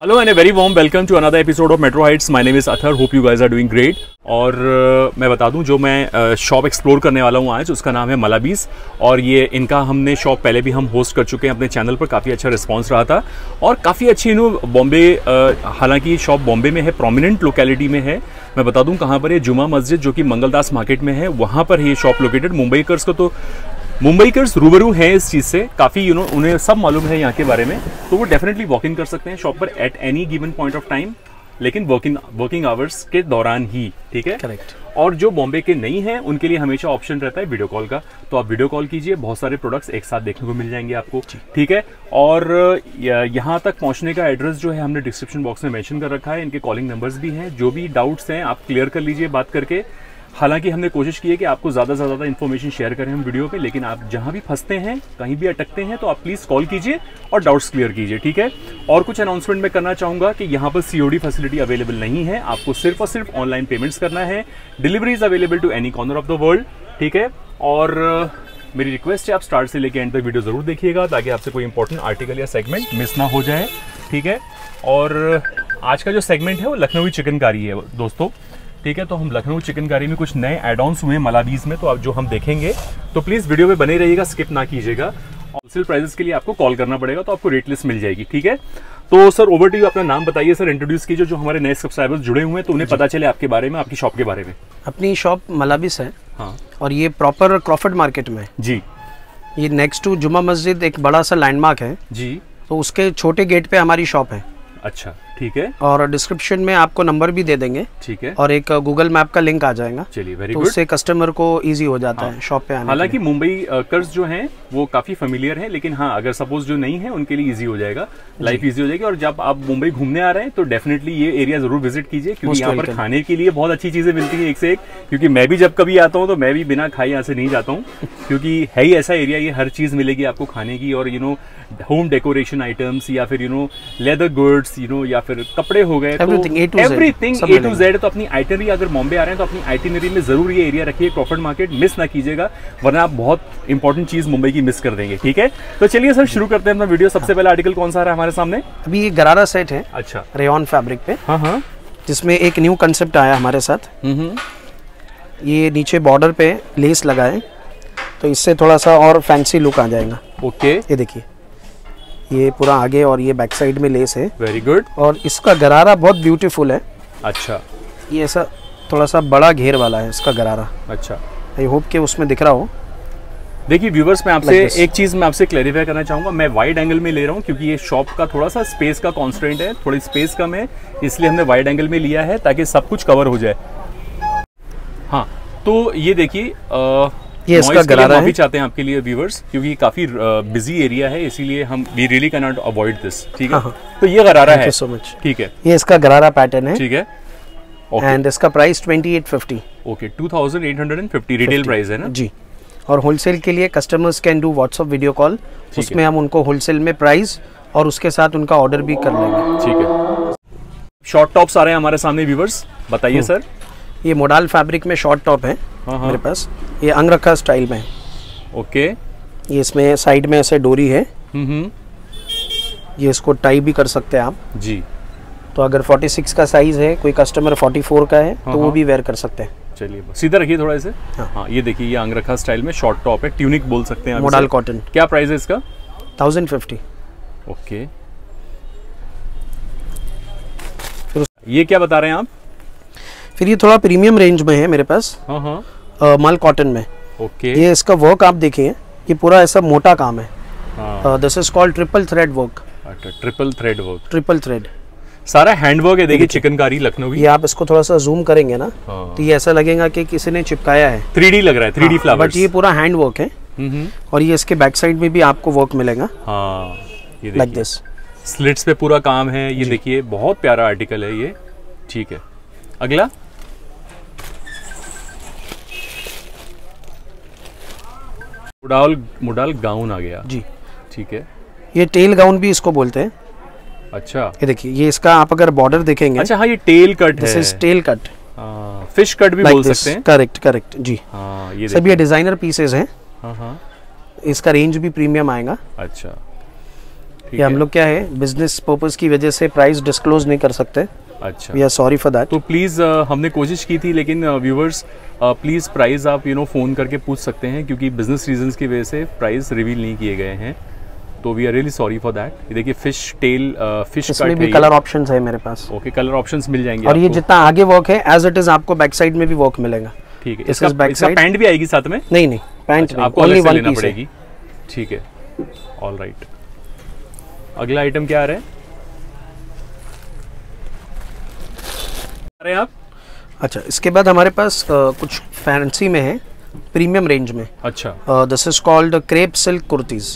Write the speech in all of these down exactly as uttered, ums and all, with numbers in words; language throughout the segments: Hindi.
Hello and a very warm welcome to another episode of Metro Heights. My name is Athar, hope you guys are doing great. और uh, मैं बता दूं जो मैं शॉप uh, एक्सप्लोर करने वाला हूं आज, उसका नाम है मलाबीज। और ये इनका हमने शॉप पहले भी हम होस्ट कर चुके हैं अपने चैनल पर, काफ़ी अच्छा रिस्पांस रहा था और काफ़ी अच्छी यू नो बॉम्बे, uh, हालांकि शॉप बॉम्बे में है, प्रोमिनेंट लोकेलिटी में है। मैं बता दूं कहाँ पर है, जुमा मस्जिद जो कि मंगलदास मार्केट में है, वहाँ पर है ये शॉप लोकेटेड। मुंबईकर्स को तो मुंबईकर्स रूबरू हैं इस चीज़ से, काफ़ी यू नो उन्हें सब मालूम है यहाँ के बारे में, तो वो डेफिनेटली वॉक इन कर सकते हैं शॉप पर at any given point of time, लेकिन वर्किंग वर्किंग आवर्स के दौरान ही, ठीक है। करेक्ट। और जो बॉम्बे के नहीं हैं उनके लिए हमेशा ऑप्शन रहता है वीडियो कॉल का, तो आप वीडियो कॉल कीजिए, बहुत सारे प्रोडक्ट्स एक साथ देखने को मिल जाएंगे आपको, ठीक है। और यहाँ तक पहुँचने का एड्रेस जो है हमने डिस्क्रिप्शन बॉक्स में मेंशन कर रखा है, इनके कॉलिंग नंबर्स भी हैं, जो भी डाउट्स हैं आप क्लियर कर लीजिए बात करके। हालांकि हमने कोशिश की है कि आपको ज़्यादा से ज़्यादा इन्फॉर्मेशन शेयर करें हम वीडियो पे, लेकिन आप जहां भी फंसते हैं, कहीं भी अटकते हैं, तो आप प्लीज़ कॉल कीजिए और डाउट्स क्लियर कीजिए, ठीक है। और कुछ अनाउंसमेंट मैं करना चाहूँगा कि यहाँ पर सीओडी फैसिलिटी अवेलेबल नहीं है, आपको सिर्फ और सिर्फ ऑनलाइन पेमेंट्स करना है। Delivery is available to any corner of the world, ठीक है। और मेरी रिक्वेस्ट है आप स्टार्ट से लेकर एंड तक वीडियो ज़रूर देखिएगा, ताकि आपसे कोई इंपॉर्टेंट आर्टिकल या सेगमेंट मिस ना हो जाए, ठीक है। और आज का जो सेगमेंट है वो लखनवी चिकनकारी है दोस्तों, ठीक है। तो हम लखनऊ चिकनकारी में कुछ नए एड ऑन्स हुए हैं मलाबीज में, तो आप जो हम देखेंगे, तो प्लीज़ वीडियो में बने रहिएगा, स्किप ना कीजिएगा। होलसेल प्राइसेस के लिए आपको कॉल करना पड़ेगा, तो आपको रेट लिस्ट मिल जाएगी, ठीक है। तो सर ओवर टू यू, अपना नाम बताइए सर, इंट्रोड्यूस कीजिए, जो हमारे नए सब्सक्राइबर्स जुड़े हुए हैं तो उन्हें पता चले आपके बारे में, आपकी शॉप के बारे में। अपनी शॉप मलाबीज है, हाँ, और ये प्रॉपर क्रॉफर्ड मार्केट में जी। ये नेक्स्ट टू जुमा मस्जिद एक बड़ा सा लैंडमार्क है जी, तो उसके छोटे गेट पे हमारी शॉप है। अच्छा, ठीक है। और डिस्क्रिप्शन में आपको नंबर भी दे देंगे, ठीक है, और एक गूगल मैप का लिंक आ जाएगा, चलिए वेरी तो गुड। उससे कस्टमर को इजी हो जाता हाँ, है शॉप पे आने। हालांकि मुंबई कर्स जो हैं वो काफ़ी फेमिलियर हैं, लेकिन हाँ अगर सपोज जो नहीं है उनके लिए इजी हो जाएगा, लाइफ इजी हो जाएगी। और जब आप मुंबई घूमने आ रहे हैं तो डेफिनेटली ये एरिया जरूर विजिट कीजिए, क्योंकि यहाँ पर खाने के लिए बहुत अच्छी चीज़ें मिलती हैं एक से एक। क्योंकि मैं भी जब कभी आता हूँ तो मैं भी बिना खाए यहाँ से नहीं जाता हूँ, क्योंकि है ही ऐसा एरिया, ये हर चीज़ मिलेगी आपको खाने की। और you know home decoration items, या फिर you know leather goods, you know या फिर कपड़े हो गए, everything A to A to Z. तो अपनी आइटनरी, अगर बॉम्बे आ रहे हैं तो अपनी आइटनरी में जरूर ये एरिया रखिए, क्रॉफर्ड मार्केट मिस ना कीजिएगा, वरना आप बहुत इंपॉर्टेंट चीज मुंबई की मिस कर देंगे, ठीक है। तो चलिए सर शुरू करते हैं अपना वीडियो। सबसे पहला आर्टिकल कौन सा आ रहा है हमारे सामने? अभी ये गरारा सेट है, अच्छा, रेयॉन फैब्रिक पे, हाँ हाँ, जिसमें एक न्यू कंसेप्ट आया हमारे साथ। ये नीचे बॉर्डर पे लेस लगा है, तो इससे थोड़ा सा और फैंसी लुक आ जाएगा। ओके, ये देखिए, ये पूरा आगे और ये बैक साइड में लेस है, वेरी गुड। और इसका गरारा बहुत ब्यूटीफुल है। अच्छा, ये ऐसा थोड़ा सा बड़ा घेर वाला है इसका गरारा। अच्छा, आई होप कि उसमें दिख रहा हो। देखिए व्यूवर्स, मैं आपसे एक चीज़ मैं आपसे क्लैरिफाई करना चाहूँगा, मैं वाइड एंगल में ले रहा हूँ क्योंकि ये शॉप का थोड़ा सा स्पेस का कॉन्स्टेंट है, थोड़ी स्पेस कम है, इसलिए हमने वाइड एंगल में लिया है ताकि सब कुछ कवर हो जाए। हाँ, तो ये देखिए, ये इसका गरारा है। चाहते हैं आपके लिए व्यूवर्स, क्योंकि काफी बिजी एरिया है, इसीलिए हम we really can not avoid this, ठीक है। तो ये गरारा है, सो मच, ठीक है, ये इसका गरारा पैटर्न है, ठीक है। एंड इसका price twenty eight fifty. Okay, two thousand eight hundred fifty retail price है ना जी। और होलसेल के लिए customers can do WhatsApp video call, उसमें हम उनको होलसेल में प्राइस और उसके साथ उनका ऑर्डर भी कर लेंगे, ठीक है। शॉर्ट टॉप्स आ रहे हैं हमारे सामने व्यूवर्स, बताइए सर। ये मोडाल फैब्रिक में शॉर्ट टॉप है मेरे पास, ये अंगरखा स्टाइल में। ओके, ये इसमें साइड में ऐसे डोरी है, हम्म, ये इसको टाई भी कर सकते हैं आप जी। तो अगर छियालीस का साइज है, कोई कस्टमर चौवालीस का है तो वो भी वेयर कर सकते हैं। चलिए सीधा रखिए थोड़ा इसे। हाँ, हाँ, ये देखिए, ये अंगरखा स्टाइल में शॉर्ट टॉप है, ट्यूनिक बोल सकते हैं, मोडाल कॉटन। क्या प्राइस है इसका? Thousand fifty. ओके, ये क्या बता रहे हैं आप? फिर ये थोड़ा प्रीमियम रेंज में है मेरे पास, हाँ हाँ, मल कॉटन में। ओके, ये इसका वर्क आप देखिए, ये पूरा ऐसा मोटा काम है। This is called triple thread work. अच्छा, triple thread work, triple thread, सारा हैंडवर्क है। देखिए चिकनकारी लखनवी, ये आप इसको थोड़ा सा जूम करेंगे ना, तो ये ऐसा लगेगा कि किसी ने चिपकाया है, थ्री डी लग रहा है, थ्री डी फ्लावर्स, बट ये पूरा हैंड वर्क है। और ये इसके बैक साइड में भी आपको वर्क मिलेगा, हाँ, ये लाइक दिस, स्लिट्स पे पूरा काम है। ये देखिए, बहुत प्यारा आर्टिकल है ये, ठीक है। अगला, मुडाल मुडाल गाउन आ गया जी, ठीक है। ये टेल गाउन भी इसको बोलते हैं। अच्छा, ये देखिए, ये इसका आप अगर बॉर्डर देखेंगे, अच्छा हाँ, ये टेल कट है, this is tail cut, fish cut भी बोल सकते हैं। करेक्ट करेक्ट जी, हाँ, ये सब ये डिजाइनर पीसेस हैं। हाँ हाँ, इसका रेंज भी प्रीमियम आएगा। अच्छा, ये हम लोग क्या है बिजनेस पर्पस की वजह से प्राइस डिस्क्लोज नहीं कर सकते। अच्छा, we are sorry for that. तो प्लीज़ uh, हमने कोशिश की थी, लेकिन व्यूवर्स प्लीज़ प्राइस आप यू नो फ़ोन करके पूछ सकते हैं, क्योंकि बिजनेस रीजंस की वजह से प्राइस रिवील नहीं किए गए हैं, तो we are really sorry for that. ये देखिए फिश टेल, फिश इसमें भी कलर ऑप्शंस है मेरे पास। ओके, कलर ऑप्शंस मिल जाएंगे और ये जितना आगे वर्क है एज इट इज आपको बैक साइड में भी वर्क मिलेगा। ठीक है, इसका बैक साइड पैंट भी आएगी साथ में? नहीं नहीं, पैंट अच्छा, आपको अलग से लेना पड़ेगी। ठीक है, ऑल राइट। अगला आइटम क्या आ रहा है आप? अच्छा, इसके बाद हमारे पास uh, कुछ फैंसी में है, प्रीमियम रेंज में। अच्छा, this is called crepe silk kurtis.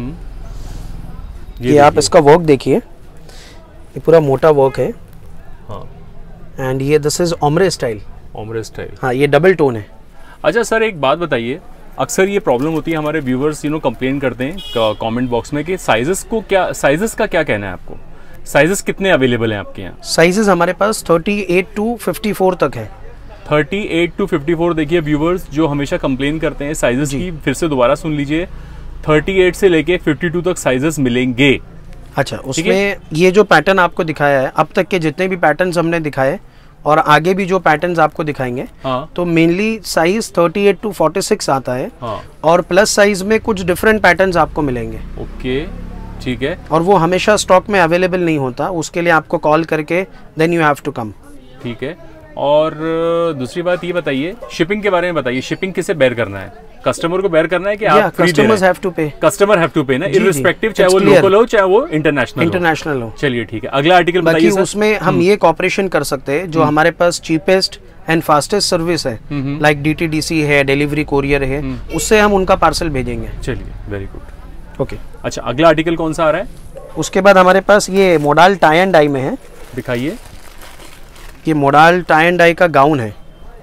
ये, ये आप इसका वर्क देखिए, ये पूरा मोटा वर्क है। हाँ, एंड ये this is ombre style. Ombre style, हाँ, ये डबल टोन है। अच्छा सर, एक बात बताइए, अक्सर ये प्रॉब्लम होती है, हमारे व्यूवर्स यू नो कंप्लेन करते हैं कमेंट बॉक्स में कि साइजेस को क्या, साइजेस का क्या कहना है आपको? साइजेस कितने अवेलेबल हैं आपके यहाँ? साइजेस हमारे पास अड़तीस टू चौवन तक है। अड़तीस टू चौवन। देखिए व्यूवर्स जो हमेशा कंप्लेन करते हैं साइजेस की, फिर से दोबारा सुन लीजिए, अड़तीस से लेके बावन तक साइजेस मिलेंगे। अच्छा, उसमें ये जो पैटर्न आपको दिखाया है, अब तक के जितने भी पैटर्न्स हमने दिखाए और आगे भी जो पैटर्न्स आपको दिखाएंगे, हाँ, तो मेनली साइज अड़तीस टू छियालीस आता है। हाँ, और प्लस साइज में कुछ डिफरेंट पैटर्न्स आपको मिलेंगे। ओके, ठीक है, और वो हमेशा स्टॉक में अवेलेबल नहीं होता, उसके लिए आपको कॉल करके then you have to come. ठीक है। और दूसरी बात ये बताइए, शिपिंग के बारे में बताइए, शिपिंग किसे बेयर करना है? कस्टमर को बेयर करना है कि आप फ्री दे रहे हैं? Customers have to pay. Customer have to pay ना, इररिस्पेक्टिव, चाहे वो लोकल हो चाहे वो इंटरनेशनल इंटरनेशनल हो। चलिए ठीक है, अगला आर्टिकल बताइए सर। उसमें हम ये कॉपरेशन कर सकते हैं, जो हमारे पास चीपेस्ट एंड फास्टेस्ट सर्विस है, लाइक डीटीडीसी है, डिलीवरी कोरियर है, उससे हम उनका पार्सल भेजेंगे। चलिए, वेरी गुड, ओके। अच्छा, अगला आर्टिकल कौन सा आ रहा है? उसके बाद हमारे पास ये मोडाल टाई एंड डाई में है। दिखाइए। ये मोडाल टाई एंड डाई का गाउन है।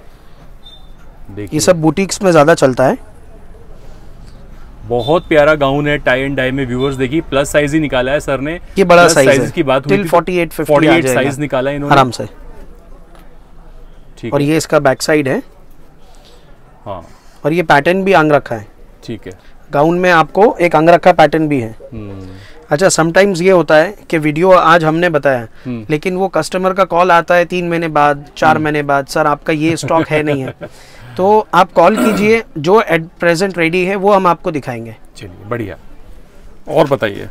ये सब बुटीक्स में ज्यादा चलता है। बहुत प्यारा गाउन है, टाई एंड डाई में। व्यूअर्स देखिए, प्लस साइज ही निकाला है सर ने। ये बड़ा साइज है, की बात हुई थी अड़तालीस पचास आ जाएगा, साइज निकाला है इन्होंने आराम से। ठीक और ये इसका बैक साइड है। हाँ, और ये पैटर्न भी अंग रखा है। ठीक है, गाउन में आपको एक अंग रखा पैटर्न भी है। अच्छा, समटाइम्स ये होता है कि वीडियो आज हमने बताया, लेकिन वो कस्टमर का कॉल आता है तीन महीने बाद, चार महीने बाद, सर आपका ये स्टॉक है नहीं है, तो आप कॉल कीजिए, जो एट प्रेजेंट रेडी है वो हम आपको दिखाएंगे। चलिए, बढ़िया। और बताइए।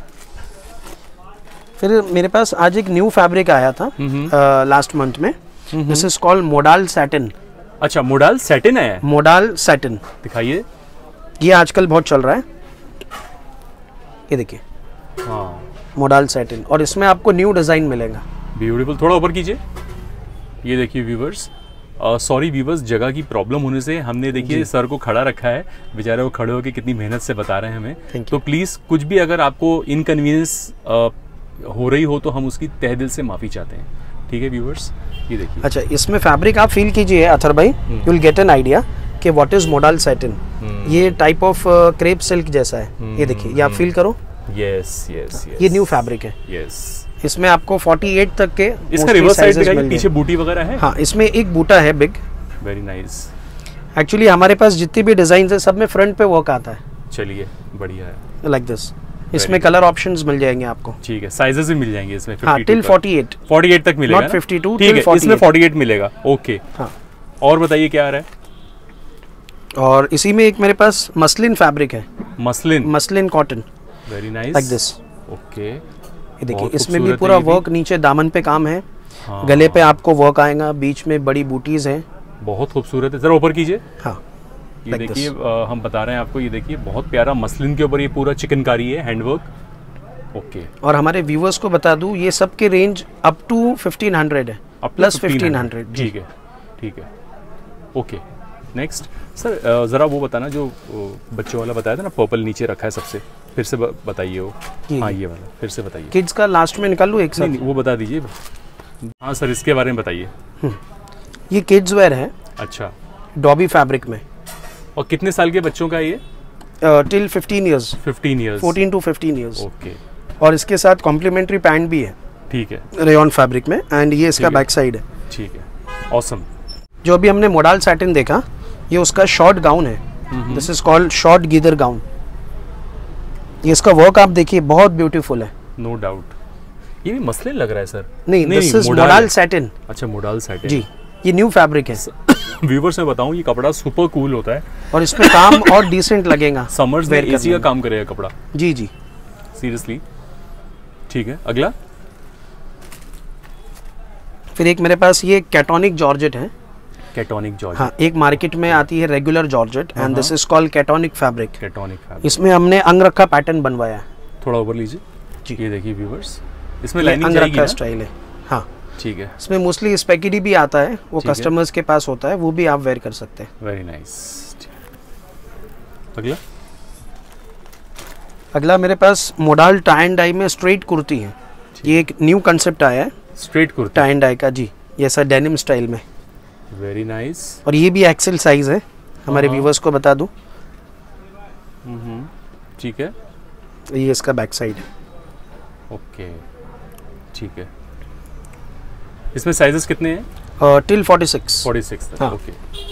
फिर मेरे पास आज एक न्यू फैब्रिक आया था लास्ट मंथ में। This is called modal satin. अच्छा, मोडाल सैटिन है। मोडाल सैटिन दिखाइए। ये आजकल बहुत चल रहा है, ये देखिए। हाँ, मोडाल सैटिन, और इसमें आपको न्यू डिजाइन मिलेगा। ब्यूटीफुल। थोड़ा ऊपर कीजिए। ये देखिए व्यूवर्स, सॉरी व्यूवर्स, जगह की प्रॉब्लम होने से हमने देखिए सर को खड़ा रखा है, बेचारे वो खड़े होकर कितनी मेहनत से बता रहे हैं हमें। तो प्लीज़ कुछ भी अगर आपको इनकन्वीनियंस हो रही हो तो हम उसकी तहे दिल से माफ़ी चाहते हैं। ठीक है व्यूवर्स, ये देखिए। अच्छा, इसमें फैब्रिक आप फील कीजिए अथर भाई, you will get an idea कि व्हाट इज मोडाल सैटिन। ये टाइप ऑफ क्रेप सिल्क जैसा है, ये देखिए, ये आप फील करो। यस यस यस, ये न्यू फैब्रिक है। यस, इसमें आपको अड़तालीस तक के इसका रिवर्स साइड दिखाइए, पीछे बूटी वगैरह है। हाँ, इसमें एक बूटा है बिग। Very nice. एक्चुअली हमारे पास जितनी भी डिजाइन है सब में फ्रंट पे वर्क आता है। चलिए, बढ़िया है। Like this. इसमें कलर ऑप्शंस मिल जाएंगे आपको। ठीक है, साइजेस भी मिल जाएंगे इसमें। हाँ, टिल अड़तालीस। अड़तालीस तक मिलेगा, नॉट बावन, ठीक है, इसमें अड़तालीस मिलेगा। ओके। हाँ, और बताइए क्या आ रहा है? और इसी में एक मेरे पास मसलिन फैब्रिक है। Muslin, muslin cotton. Very nice, like this. Okay. ये देखिए, इसमें भी पूरा वर्क, नीचे दामन पे काम है। हाँ, गले पे आपको वर्क आएगा, बीच में बड़ी बूटीज हैं। बहुत खूबसूरत है। जरा ऊपर कीजिए। हाँ, ये देखिए, हम बता रहे हैं आपको, ये देखिए बहुत प्यारा मसलिन के ऊपर ये पूरा चिकनकारी है, हैंडवर्क। ओके। और हमारे व्यूवर्स को बता दूं, ये सब के range up to fifteen hundred है, प्लस फिफ्टीन हंड्रेड। ठीक है, ठीक है, ओके। नेक्स्ट सर, ज़रा वो बताना जो बच्चों वाला बताया था ना, पर्पल नीचे रखा है सबसे, फिर से बताइए वो। हाँ, ये वाला फिर से बताइए। किड्स का लास्ट में निकाल लूँ एक साथ? नहीं, वो बता दीजिए। हाँ सर, इसके बारे में बताइए। ये किड्स वेयर है। अच्छा, डॉबी फैब्रिक में। और कितने साल के बच्चों का ये? Till fifteen years. Fifteen years, fourteen to fifteen years. Okay. और इसके साथ कॉम्प्लीमेंट्री पैंट भी है। ठीक है, रेयॉन फैब्रिक में, एंड ये इसका बैक साइड है। ठीक है, ऑसम। जो अभी हमने मोडाल सैटिन देखा, ये उसका शॉर्ट गाउन है। This is called short gather gown. ये इसका वर्क आप देखिए, बहुत ब्यूटीफुल है। No doubt. ये भी मसलिन लग रहा है सर। नहीं, दिस इज मोडाल सैटिन। अच्छा, मोडाल सैटिन जी, ये न्यू फैब्रिक है। व्यूवर्स में बताऊं, ये कपड़ा सुपर कूल होता है और इसमें काम और डिसेंट लगेगा। समर्स में एसी का काम करेगा कपड़ा। जी जी, सीरियसली। ठीक है, अगला। फिर एक मेरे पास ये कैटोनिक जॉर्जेट है। कैटोनिक जॉर्जेट, हाँ, एक मार्केट में आती है regular georgette and this is called cationic fabric. Cationic fabric. इसमें हमने अंगरखा पैटर्न बनवाया है। थोड़ा ऊपर लीजिए जी, ये देखिए व्यूवर्स, इसमें लाइनिंग जाएगी ना? स्टाइल है। हाँ ठीक है। इसमें मोस्टली स्पेकिडी भी आता है, वो कस्टमर्स के पास होता है, वो भी आप वेयर कर सकते हैं। Very nice. अगला अगला मेरे पास मोडाल टाई एंड डाई में स्ट्रेट कुर्ती है। ये एक न्यू कंसेप्ट आया है, straight kurti tie and dye का। जी, ये ऐसा डेनिम स्टाइल में। Very nice. और ये भी एक्सेल साइज है, हमारे व्यूवर्स को बता दूं। ठीक है, ये इसका बैक साइड है। ओके ठीक है। इसमें साइजेस कितने हैं? Till forty six. Forty six तक। हाँ। ओके।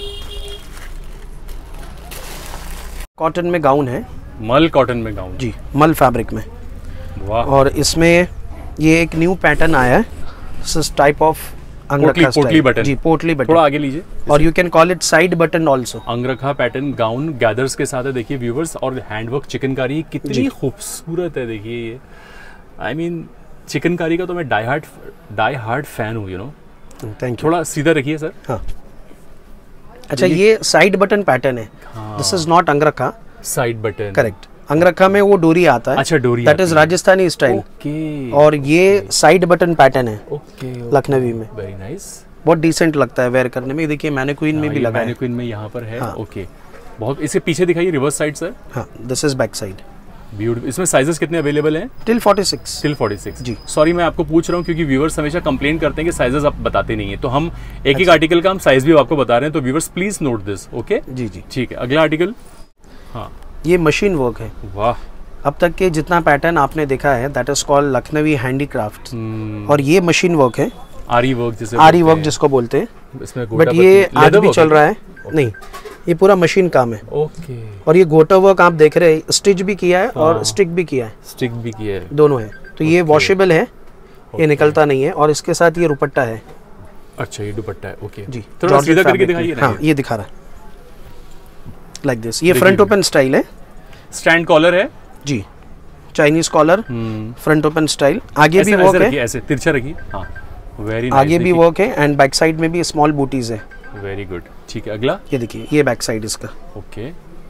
कॉटन में गाउन है। मल कॉटन में गाउन। जी, मल फैब्रिक में। वाह। और इसमें ये एक न्यू पैटर्न आया है, this type of angrakha style. Potli button. जी, पोटली बटन। थोड़ा आगे लीजिए। और you can call it side button also. Angrakha pattern gown gathers के साथ है, देखिए व्यूवर्स। और हैंडवर्क चिकनकारी कितनी खूबसूरत है, देखिए ये। आई मीन चिकनकारी का तो मैं die hard die hard fan हूँ, यू नो। Thank you. थोड़ा सीधा रखिए सर। हाँ। अच्छा, ये साइड बटन पैटर्न है। This is not angrakha. Side button, correct. Angrakha में वो डोरी आता है। अच्छा, डोरी। That is Rajasthani style. Okay. और ये साइड बटन पैटर्न है। ओके। लखनवी में। Very nice. बहुत डिसेंट लगता है वेयर करने में। देखिए मैनिक्विन में भी लगा है। मैनिक्विन में यहाँ पर है। हाँ। ओके, बहुत। इसके पीछे दिखाइए रिवर्स साइड सर। हाँ, this is back side. Beautiful. इसमें साइजेस कितने अवेलेबल हैं? Till forty six. Till forty six. जी। सॉरी, मैं आपको पूछ रहा हूँ क्योंकि व्यूवर्स हमेशा कंप्लेन करते हैं कि साइजेस आप बताते नहीं है, तो हम एक एक आर्टिकल का हम साइज भी आपको बता रहे हैं, तो viewers please note this. Okay जी जी, ठीक है। अगला आर्टिकल। हाँ, ये मशीन वर्क है। वाह। अब तक के जितना पैटर्न आपने देखा है that is called Lakhnavi handicraft. hmm. और ये मशीन वर्क है, आरी वर्क जिसे आरी वर्क जिसको बोलते हैं। इसमें बट ये आज भी चल रहा है। नहीं, ये पूरा मशीन काम है। ओके। और ये गोटा वर्क आप देख रहे हैं, स्टिच भी किया है और स्टिक भी किया है। स्टिक भी किया है, दोनों है। तो ये वॉशेबल है, ये निकलता नहीं है। और इसके साथ ये दुपट्टा है। अच्छा, ये दुपट्टा है। ओके जी, थोड़ा सीधा करके दिखाइए ना। हाँ, ये दिखा रहा है लाइक दिस। ये फ्रंट ओपन स्टाइल है। स्टैंड कॉलर है। जी, Chinese collar, front open style. आगे भी वर्क है, ऐसे तिरछा रखिए। हाँ, वेरी नाइस। आगे भी वर्क है एंड बैक साइड में भी स्मॉल बूटीज है। Very good. ठीक है, अगला। ये देखिए, ये बैक साइड इसका। ओके।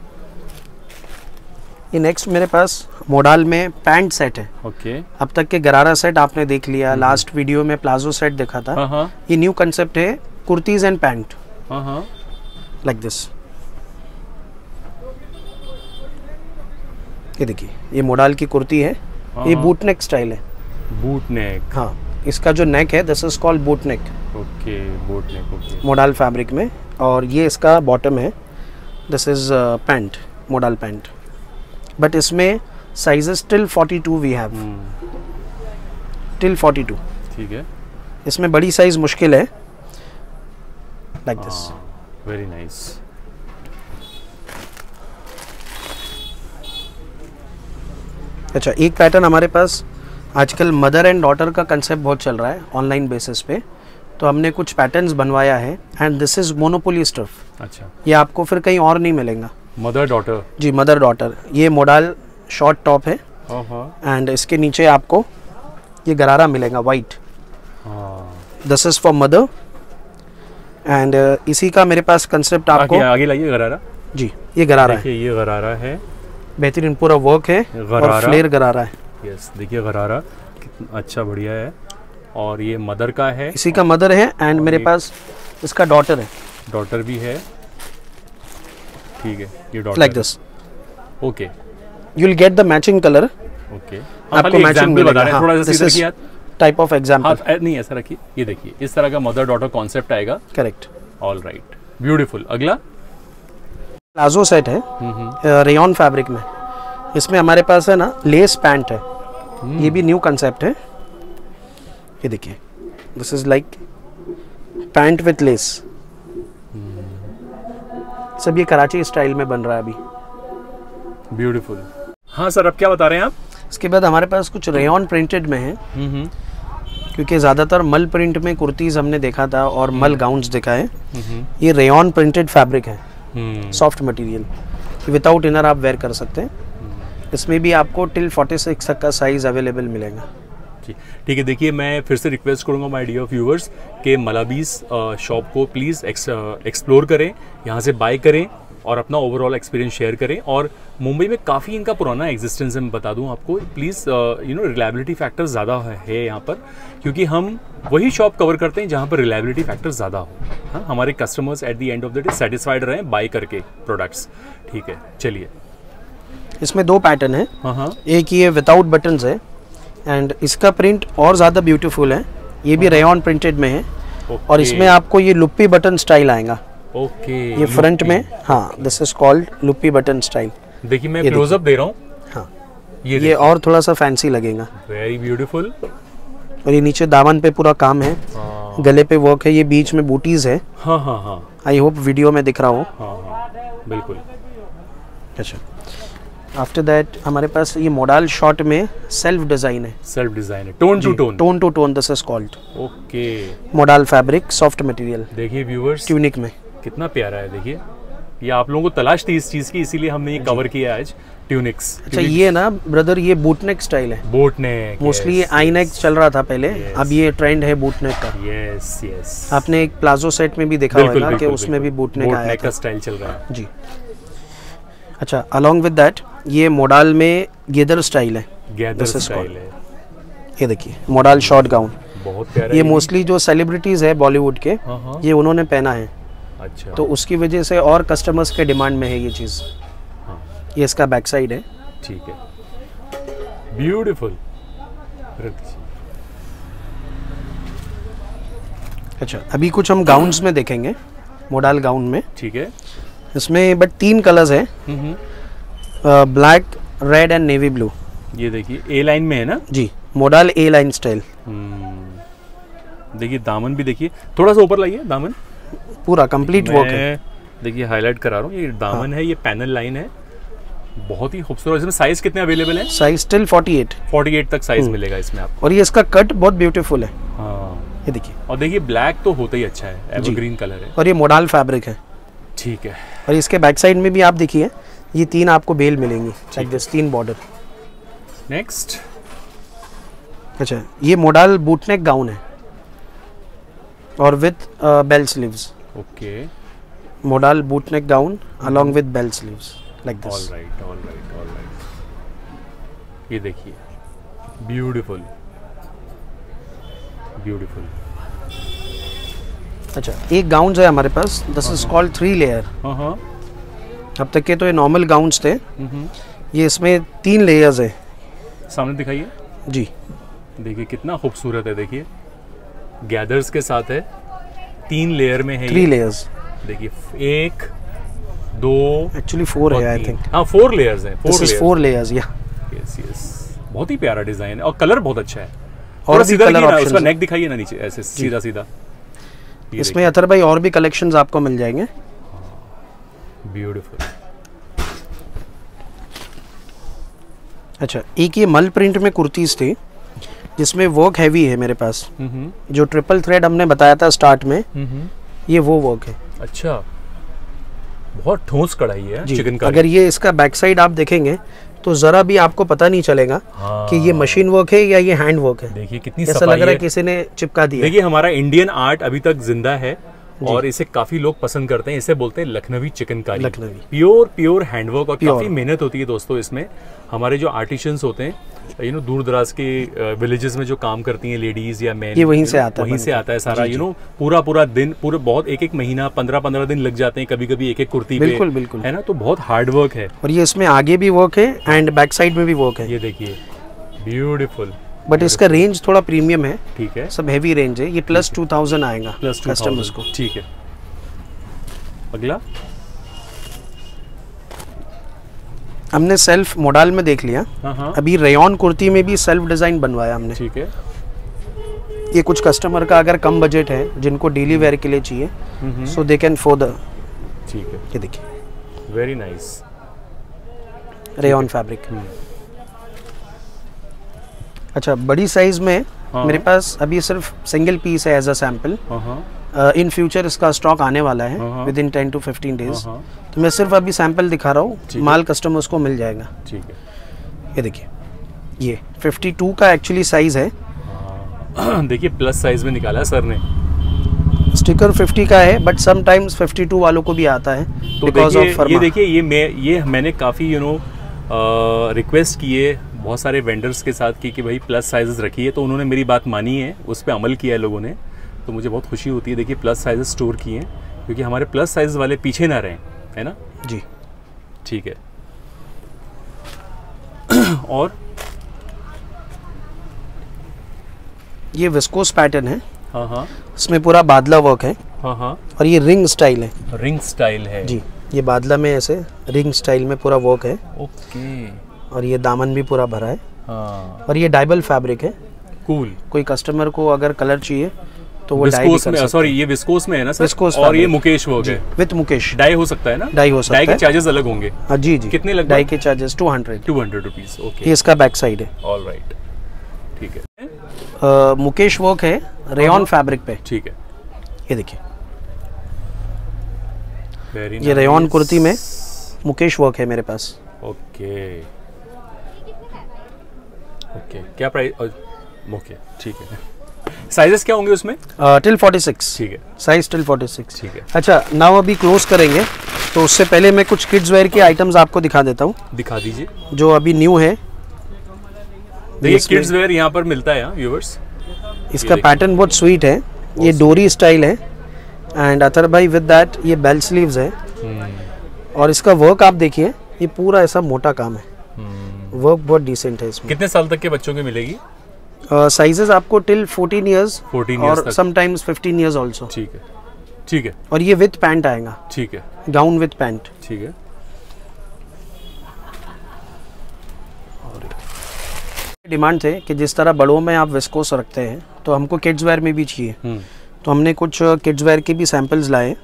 ये नेक्स्ट मेरे पास मोडाल में पैंट सेट है। ओके। अब तक के गरारा सेट आपने देख लिया, लास्ट वीडियो में प्लाजो सेट देखा था। हाँ हाँ। ये न्यू कंसेप्ट है, कुर्तीज एंड पैंट। हाँ हाँ। Like this. ये देखिए, ये मोडाल की कुर्ती है। ये बूट नेक स्टाइल है। Boat neck. हाँ, इसका जो नेक है this is called boat neck. Okay, boat neck. Okay. Modal fabric में। और ये इसका बॉटम है, this is pant, modal pant. But इसमें sizes till forty two we have. Till forty two. ठीक है। इसमें बड़ी साइज मुश्किल है। Like this. Very nice. अच्छा, एक पैटर्न हमारे पास आजकल मदर एंड डॉटर का कंसेप्ट बहुत चल रहा है ऑनलाइन बेसिस पे, तो हमने कुछ पैटर्न्स बनवाया है and this is monopoly stuff. अच्छा, ये आपको फिर कहीं और नहीं मिलेगा। Mother daughter. जी, मदर डॉटर। ये मोडाल शॉर्ट टॉप है एंड इसके नीचे आपको ये गरारा मिलेगा white. This is for mother and इसी का मेरे पास कंसेप्ट आपको आगे, आगे लाइए गरारा। जी, ये गरारा है। ये गरारा है, बेहतरीन पूरा वर्क है और फ्लेयर गरारा है। यस, देखिए गरारा कितना अच्छा, बढ़िया है। और ये मदर का है, इसी का मदर है एंड मेरे पास इसका डॉटर है। डॉटर भी है। ठीक है, ये daughter like this. Okay, you will get the matching colour. Okay, आपको मैचिंग बता रहे हैं। थोड़ा सा सीधा रखिए हाथ। टाइप ऑफ एग्जांपल नहीं, ऐसा रखिए। ये देखिए, इस तरह का मदर डॉटर कॉन्सेप्ट आएगा। करेक्ट। All right, beautiful. अगला प्लाजो सेट है, रेयॉन फैब्रिक में। इसमें हमारे पास है ना लेस पैंट है। ये भी न्यू कंसेप्ट है। ये देखिए, this is like pant with lace. सब ये कराची स्टाइल में बन रहा है अभी। ब्यूटीफुल। हाँ सर, अब क्या बता रहे हैं आप? इसके बाद हमारे पास कुछ रेयॉन प्रिंटेड में है, हम्म क्योंकि ज़्यादातर मल प्रिंट में कुर्तीज़ हमने देखा था और मल गाउन्स देखा है। हम्म ये रेयॉन प्रिंटेड फैब्रिक है, hmm soft material, without inner आप वेयर कर सकते हैं। इसमें भी आपको टिल छियालीस तक का साइज़ अवेलेबल मिलेगा। ठीक ठीक है। देखिए, मैं फिर से रिक्वेस्ट करूंगा माय डियर व्यूअर्स कि मलाबीज़ शॉप को प्लीज़ एक्सप्लोर करें, यहाँ से बाय करें और अपना ओवरऑल एक्सपीरियंस शेयर करें। और मुंबई में काफ़ी इनका पुराना एग्जिस्टेंस है, मैं बता दूं आपको। Please you know reliability factor ज़्यादा है यहाँ पर, क्योंकि हम वही शॉप कवर करते हैं जहाँ पर रिलायबिलिटी फैक्टर ज़्यादा हो। हाँ, हमारे customers at the end of the day satisfied रहें बाय करके प्रोडक्ट्स। ठीक है, चलिए। इसमें दो पैटर्न है। हाँ हाँ, एक ये विदाउट बटन्स है एंड इसका प्रिंट और ज़्यादा ब्यूटीफुल है। ये भी रेयॉन प्रिंटेड में है और इसमें आपको ये लुप्पी बटन स्टाइल आएगा। ओके, ये फ्रंट में, हाँ, this is called loopy button style. देखिए, मैं क्लोजअप दे रहा हूँ। हाँ, ये ये और थोड़ा सा फैंसी लगेगा। Very beautiful. और ये नीचे दामन पे पूरा काम है, गले पे वर्क है, ये बीच में बूटीज है। हाँ हाँ हाँ, आई होप वीडियो में दिख रहा हो। हाँ हाँ, बिल्कुल। अच्छा, आफ्टर दैट हमारे पास ये मोडाल शॉर्ट में सेल्फ डिजाइन है। सेल्फ डिजाइन है, tone to tone. Tone to tone this is called. Okay, modal fabric, soft material. देखिए व्यूअर्स, ट्यूनिक में कितना प्यारा है। देखिए, ये आप लोगों को तलाश थी इस चीज़ की, इसीलिए हमने ये कवर किया आज, ट्यूनिक्स। अच्छा, ये ना ब्रदर, ये बूटनेक स्टाइल है। बोटनेक, मोस्टली ये आई नेक चल रहा था पहले, अब ये ट्रेंड है बूटनेक का। यस यस, आपने एक प्लाजो सेट में भी देखा होगा कि उसमें भी बूटनेक आया का स्टाइल चल रहा है जी। अच्छा, अलोंग विद दैट ये मोडाल में गेदर स्टाइल है। गैदर स्टाइल है। ये देखिए, मोडाल शॉर्ट गाउन, बहुत प्यारा। ये मोस्टली जो सेलिब्रिटीज है बॉलीवुड के, हाँ हाँ, ये उन्होंने पहना है। अच्छा, तो उसकी वजह से और कस्टमर्स के डिमांड में है ये चीज़। हाँ, ये इसका बैक साइड है। ठीक है, ब्यूटीफुल। अच्छा, अभी कुछ हम गाउन्स में देखेंगे, मोडाल गाउन में। ठीक है, इसमें बट तीन कलर्स है, black, red and navy blue. ये देखिए, ए लाइन में है ना जी, मोडाल ए लाइन स्टाइल। देखिए, दामन भी देखिए, थोड़ा सा ऊपर लाइए दामन, पूरा कंप्लीट वर्क है। देखिए, हाईलाइट करा रहा हूँ, ये दामन है, ये पैनल लाइन है, बहुत ही खूबसूरत। इसमें साइज कितने अवेलेबल है? साइज टिल अड़तालीस अड़तालीस तक साइज मिलेगा इसमें आपको। और ये इसका कट बहुत ब्यूटीफुल है। हाँ, ये देखिए, और देखिए ब्लैक तो होता ही अच्छा है, एवरग्रीन कलर है। और ये मोडाल फैब्रिक है। ठीक है, और इसके बैक साइड में भी आप देखिए, ये तीन आपको बेल मिलेंगी, लाइक दिस, तीन बॉर्डर। नेक्स्ट, अच्छा, ये मोडाल बूटनेक गाउन है और with bell sleeves. Okay, modal boatneck gown along with bell sleeves, like this. All right, all right, all right. ये देखिए, ब्यूटीफुल ब्यूटीफुल। अच्छा, एक गाउन है हमारे पास, this is called three layer. हाँ हाँ, अब तक के तो ये नॉर्मल गाउन्स थे, ये इसमें तीन लेयर्स है। सामने दिखाइए जी, देखिए कितना खूबसूरत है। देखिए, गैदर्स के साथ है, तीन लेयर में है, थ्री लेयर्स। देखिए, एक, दो, एक्चुअली फोर है आई थिंक। हाँ, फोर लेयर्स हैं, दिस इज फोर लेयर्स। या यस यस, बहुत ही प्यारा डिजाइन है और कलर बहुत अच्छा है। और और सीधा कलर ना, ऑप्शंस उसका है। नेक दिखाइए ना नीचे, ऐसे सीधा सीधा। इसमें अतर भाई और भी कलेक्शंस आपको मिल जाएंगे। ब्यूटीफुल। अच्छा, एक ये मल प्रिंट में कुर्तीज थी जिसमें वर्क हैवी है मेरे पास, जो ट्रिपल थ्रेड हमने बताया था स्टार्ट में, ये वो वर्क है। अच्छा, बहुत ठोस कढ़ाई है चिकन का। अगर ये इसका बैक साइड आप देखेंगे तो जरा भी आपको पता नहीं चलेगा हाँ। कि ये मशीन वर्क है या ये हैंड वर्क है। देखिए कितनी ऐसा लग रहा है किसी ने चिपका दिया। देखिए, हमारा इंडियन आर्ट अभी तक जिंदा है और इसे काफी लोग पसंद करते हैं। इसे बोलते हैं Lucknowi chikankari, Lucknowi pure pure handwork. और काफी मेहनत होती है दोस्तों इसमें। हमारे जो आर्टिशियंस होते हैं, यू नो, दूर दराज के विलेजेस में जो काम करती हैं लेडीज या मैन, ये वहीं से आता है, वहीं से आता है सारा। यू नो, पूरा पूरा दिन, पूरे बहुत एक एक महीना, पंद्रह पंद्रह दिन लग जाते हैं कभी कभी एक एक कुर्ती पे, बिल्कुल बिल्कुल है ना। तो बहुत हार्ड वर्क है। और ये इसमें आगे भी वर्क है एंड बैक साइड में भी वर्क है। ये देखिए, ब्यूटीफुल। बट इसका रेंज थोड़ा प्रीमियम है। ठीक है, सब हैवी रेंज है। ये प्लस टू थाउजेंड आएगा प्लस कस्टमर्स को। ठीक है, अगला हमने सेल्फ मोडाल में देख लिया। हाँ हाँ, अभी रेयॉन कुर्ती में भी सेल्फ डिजाइन बनवाया हमने। ठीक है। ये कुछ कस्टमर का अगर कम बजट है, जिनको डेली वेयर के लिए चाहिए, so they can for the. ठीक है, ये देखिए, वेरी नाइस रेयॉन फैब्रिक। अच्छा, बड़ी साइज में हाँ। मेरे पास अभी सिर्फ सिंगल पीस है as a sample. In future इसका स्टॉक आने वाला है within ten to fifteen days. तो मैं सिर्फ अभी सैंपल दिखा रहा हूँ, माल कस्टमर्स को मिल जाएगा। ठीक है, ये देखिए, ये फिफ्टी टू का एक्चुअली साइज है। देखिए प्लस साइज में निकाला है सर ने। स्टिकर फिफ्टी का है, बट समटाइम्स फिफ्टी टू वालों को भी आता है तो बिकॉज ऑफ फर्मा। ये देखिए, ये मैं ये मैंने काफ़ी यू नो रिक्वेस्ट किए बहुत सारे वेंडर्स के साथ की कि भाई प्लस साइजेस रखिए, तो उन्होंने मेरी बात मानी है, उस पर अमल किया है लोगों ने। तो मुझे बहुत खुशी होती है। देखिए प्लस साइजेस स्टोर किए हैं क्योंकि हमारे प्लस साइज वाले पीछे ना रहें, है ना जी। ठीक है। और ये विस्कोस पैटर्न है। हाँ हाँ, इसमें पूरा बादला वर्क है। हाँ हाँ, और ये रिंग स्टाइल है। रिंग स्टाइल है जी, ये बादला में ऐसे रिंग स्टाइल में पूरा वर्क है। ओके। और ये दामन भी पूरा भरा है। हाँ, और ये डाइबल फैब्रिक है। कूल। कोई कस्टमर को अगर कलर चाहिए तो वो डाई भी विस्कोस कर में, सकते सॉरी हैं। ये विस्कोस में है ना सर? विस्कोस और ये फैब्रिक। मुकेश वो गए विथ मुकेश। डाई हो सकता है ना? डाई हो सकता डाई के है। चार्जेस अलग होंगे? हाँ जी जी। कितने लगभग? डाई के charges two hundred. Two hundred rupees. Okay, ये इसका बैक साइड है। ऑल राइट, ठीक है। uh, मुकेश वर्क है रेयॉन फैब्रिक पे। ठीक है, ये देखिए, Very ये रेयॉन nice. कुर्ती में मुकेश वर्क है मेरे पास। ओके ओके, क्या प्राइस? ओके ठीक है। साइजेस क्या होंगे उसमें? Till forty six. ठीक है, साइज टिल फोर्टी सिक्स। ठीक है। अच्छा, नाउ अभी क्लोज करेंगे, तो उससे पहले मैं कुछ किड्स वेयर के आइटम्स आपको दिखा देता हूँ दिखा दीजिए। जो अभी न्यू है। देखिए इसमें- किड्स वेयर यहाँ पर मिलता है व्यूअर्स। इसका पैटर्न बहुत स्वीट है। ये डोरी स्टाइल है एंड अथर भाई विद दैट ये बेल स्लीव्स है। और इसका वर्क आप देखिए, ये पूरा ऐसा मोटा काम है। वर्क बहुत डिसेंट है इसमें। कितने साल तक के बच्चों की मिलेगी? साइजेस uh, आपको till fourteen years fourteen years और तक। Sometimes fifteen years also. ठीक है, ठीक है, और ये विद पैंट आएगा, ठीक है, गाउन विद पैंट। ठीक है। डिमांड थे कि जिस तरह बड़ों में आप विस्कोस रखते हैं तो हमको किड्स वेयर में भी चाहिए। तो हमने कुछ किड्स वेयर के भी सैंपल्स लाए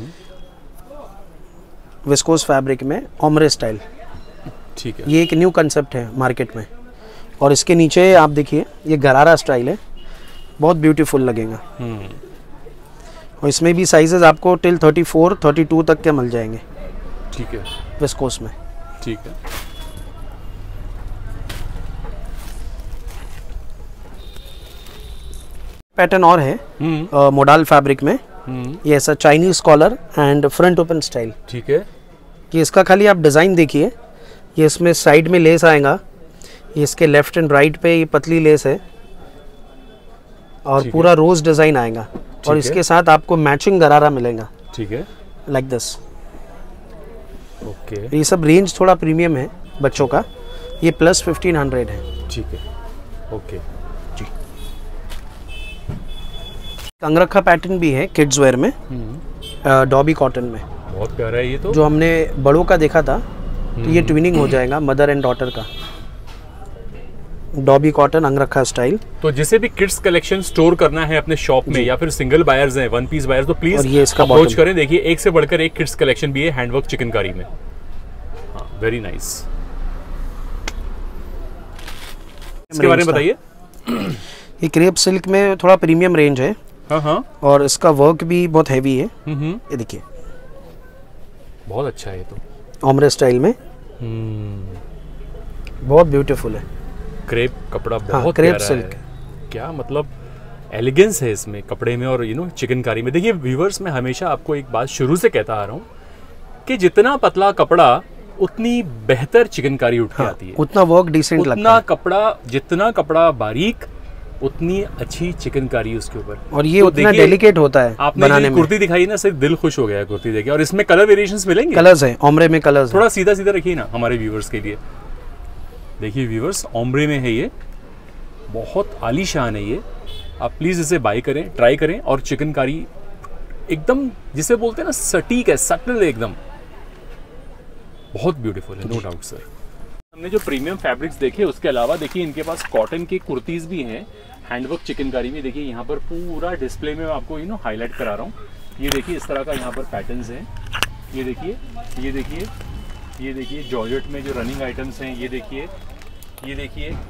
विस्कोस फैब्रिक में ओमरे स्टाइल। ठीक है, ये एक न्यू कंसेप्ट है मार्केट में। और इसके नीचे आप देखिए, ये गरारा स्टाइल है, बहुत ब्यूटीफुल लगेगा। और इसमें भी साइजेस आपको till thirty four thirty two तक के मिल जाएंगे ठीक है, विस्कोस में। ठीक है। पैटर्न और है हम्म मोडाल फैब्रिक में। हम्म, ये ऐसा Chinese collar and front open style. ठीक है। ये इसका खाली आप डिज़ाइन देखिए, ये इसमें साइड में लेस आएगा, ये इसके लेफ्ट एंड राइट पे ये पतली लेस है और ठीक पूरा रोज डिज़ाइन आएगा। और है। इसके साथ आपको मैचिंग गरारा मिलेगा ठीक है, लाइक दिस। ओके, ये सब रेंज थोड़ा प्रीमियम है बच्चों का। ये प्लस फिफ्टीन हंड्रेड है। ठीक है, ओके। अंगरखा पैटर्न भी है किड्स वेयर में, डॉबी कॉटन में। बहुत प्यारा है ये तो। जो हमने बड़ों का देखा था, तो ये ट्विनिंग हो जाएगा मदर एंड डॉटर का। Dobby cotton angrakha style. तो जिसे भी किड्स कलेक्शन स्टोर करना है अपने शॉप में या फिर सिंगल बायर्स हैं, वन पीस बायर्स, तो और प्लीज ये इसका अप्रोच bottom। करें। देखिए एक से बढ़कर एक किड्स कलेक्शन भी है हैंडवर्क चिकनकारी में। हाँ, वेरी नाइस। इसके बारे में बताइए। ये क्रेप सिल्क में थोड़ा प्रीमियम रेंज है। हाँ हाँ, और इसका वर्क भी बहुत हैवी है। हम्म, ये देखिए, बहुत अच्छा है ये तो। ओमरे स्टाइल में, बहुत ब्यूटीफुल है। क्रेप कपड़ा बहुत हाँ, क्रेप प्यारा सिल्क। है। क्या मतलब एलिगेंस है इसमें कपड़े में और यू नो चिकनकारी में। देखिए व्यूवर्स, मैं हमेशा आपको एक बात शुरू से कहता आ रहा हूँ कि जितना पतला कपड़ा उतनी बेहतर चिकनकारी उठ के हाँ, आती है। उतना वर्क डिसेंट लगता उतना है। कपड़ा, जितना कपड़ा बारीक उतनी अच्छी चिकनकारी उसके ऊपर। और ये तो उतना देखिए, डेलिकेट होता है आपने बनाने ये में। कुर्ती दिखाई ना, सिर्फ दिल खुश हो गया है कुर्ती देखे। और इसमें कलर वेरिएशंस मिलेंगे। कलर्स है, ओमरे में कलर्स है। थोड़ा सीधा सीधा रखिए ना हमारे व्यूवर्स के लिए। देखिए व्यूवर्स, ओमरे में है ये, बहुत आलीशान है ये। आप प्लीज इसे बाय करें, ट्राई करें। और चिकनकारी एकदम जिसे बोलते हैं ना सटीक है, सटल है एकदम, बहुत ब्यूटीफुल है, नो डाउट सर। हमने जो प्रीमियम फैब्रिक्स देखे, उसके अलावा देखिए इनके पास कॉटन की कुर्तीज भी हैं हैंडवर्क चिकनकारी में। देखिए यहाँ पर पूरा डिस्प्ले में मैं आपको यू नो हाईलाइट करा रहा हूँ। ये देखिए इस तरह का यहाँ पर पैटर्न्स हैं। ये देखिए, ये देखिए, ये देखिए जॉर्जेट में जो रनिंग आइटम्स हैं। ये देखिए, ये देखिए,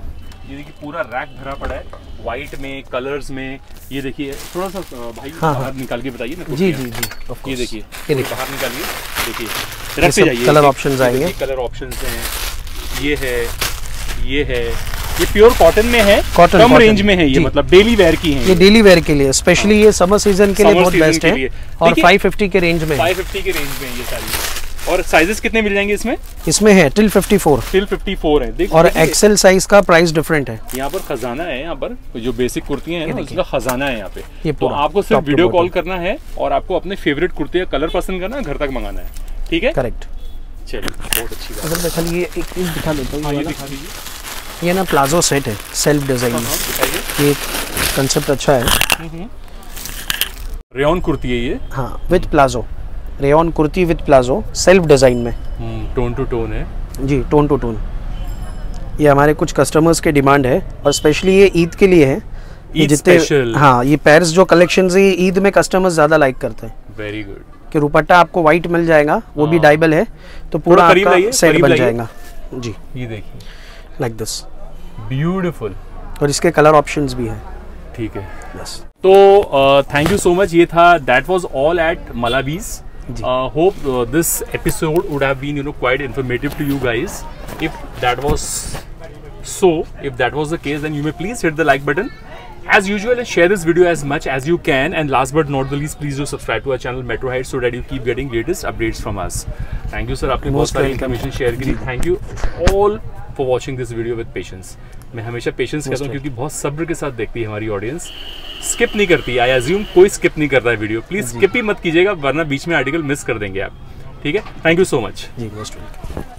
ये देखिए पूरा रैक भरा पड़ा है, व्हाइट में, कलर्स में। ये देखिए थोड़ा सा भाई हाँ, बाहर हाँ। निकाल के बताइए ना। जी जी जी, ये देखिए, ये देखिए बाहर निकालिए, देखिए रखते जाइए। कलर ऑप्शंस आएंगे, कलर ऑप्शंस हैं, ये है, ये है, ये प्योर कॉटन में है, कॉटन कम रेंज में है ये, मतलब डेली वेयर की है। ये डेली वेयर के लिए स्पेशली, ये समर सीजन के लिए बहुत बेस्ट है। और फाइव फिफ्टी के रेंज में, फाइव फिफ्टी के रेंज में ये सारी। और साइजेस कितने मिल जाएंगे इसमें? इसमें है till fifty four, till fifty four है। देख, और एक्सेल साइज का प्राइस डिफरेंट है। यहाँ पर खजाना है, यहाँ पर जो बेसिक कुर्तियां हैं ना उसका खजाना है यहाँ पे। ये तो आपको सिर्फ वीडियो कॉल करना है और आपको अपने फेवरेट कुर्ते का कलर पसंद करना है, घर तक मंगाना है, ठीक है? करेक्ट। चलिए, बहुत अच्छी बात। अगर मैं खाली ये एक पीस दिखा देता हूँ, ये ये दिखा दीजिए। ये ना प्लाजो सेट है, सेल्फ डिजाइन में। ये कंसेप्ट अच्छा है। रेयॉन कुर्ती है ये, हाँ, with palazzo, rayon kurti with palazzo, self design में, टोन टू टोन है जी, टोन टू टोन। ये हमारे कुछ कस्टमर्स के डिमांड है, और स्पेशली ये ईद के लिए है। ये जितने, हाँ, ये पैर्स जो कलेक्शन है, ये ईद में कस्टमर्स ज्यादा लाइक करते हैं। Very good. कि दुपट्टा आपको व्हाइट मिल जाएगा, वो भी डाइबल है, तो पूरा आपका सेट बन जाएगा जी। ये देखिए, लाइक दिस, ब्यूटीफुल। और इसके कलर ऑप्शंस भी हैं, ठीक है बस। तो थैंक यू सो मच। ये था, दैट वाज ऑल एट मलाबीज। Uh, hope uh, this episode would have been, you know, quite informative to you guys. If that was so, if that was the case, then you may please hit the like button as usual and share this video as much as you can. And last but not the least, please do subscribe to our channel Metro Heights so that you keep getting latest updates from us. Thank you sir, आपने बहुत सारी information share की। Thank you all for watching this video with patience. मैं हमेशा पेशेंस कहता हूँ क्योंकि बहुत सब्र के साथ देखती है हमारी ऑडियंस, स्किप नहीं करती। आई अज्यूम कोई स्किप नहीं करता है वीडियो, प्लीज स्किप ही मत कीजिएगा वरना बीच में आर्टिकल मिस कर देंगे आप, ठीक है? थैंक यू सो मच जी, मोस्ट वेलकम।